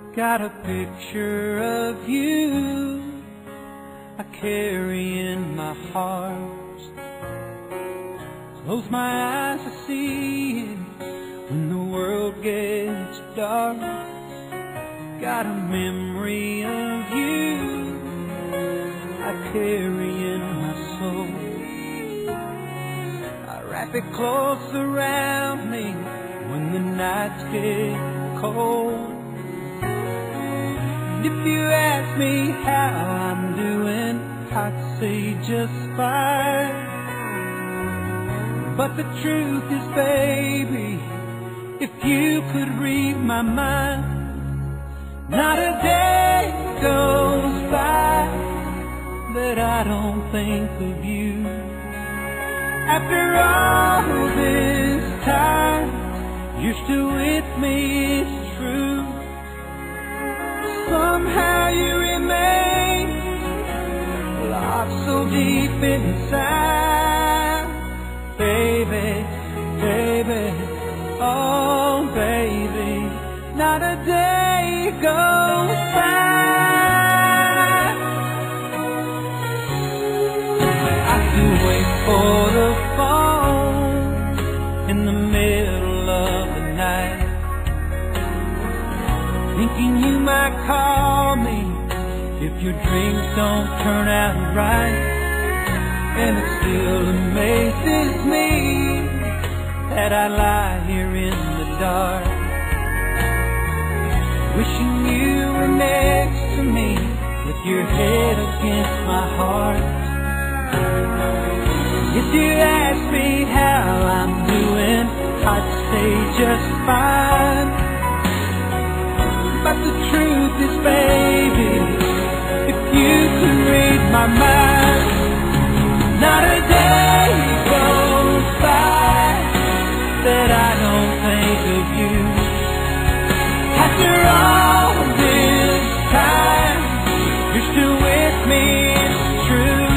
Got a picture of you I carry in my heart. Close my eyes to see it when the world gets dark. Got a memory of you I carry in my soul. I wrap it close around me when the nights get cold. And if you ask me how I'm doing, I'd say just fine. But the truth is, baby, if you could read my mind, not a day goes by that I don't think of you. After all this time, you're still with me, it's true. Somehow you remain locked so deep inside. Baby, baby, oh baby, not a day goes by. I can wait for the phone in the middle of the night, thinking you might call me if your dreams don't turn out right. And it still amazes me that I lie here in the dark, wishing you were next to me with your head against my heart. If you ask me how I'm doing, I'd say just fine. But the truth is, baby, if you could read my mind, not a day goes by that I don't think of you. After all this time, you're still with me, it's true.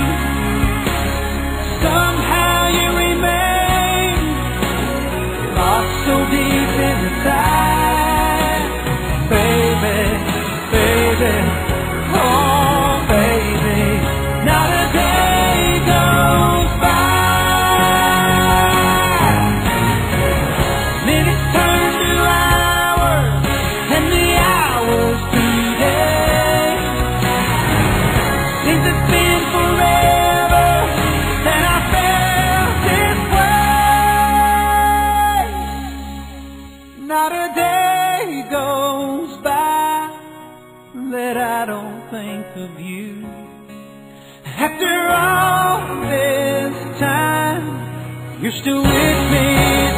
Somehow you remain lost so deep inside. Baby, baby, oh baby, not a day goes by. Minutes turn to hours, and the hours to days. Seems it's been forever that I felt this way. Not a day goes by that I don't think of you. After all this time, you're still with me.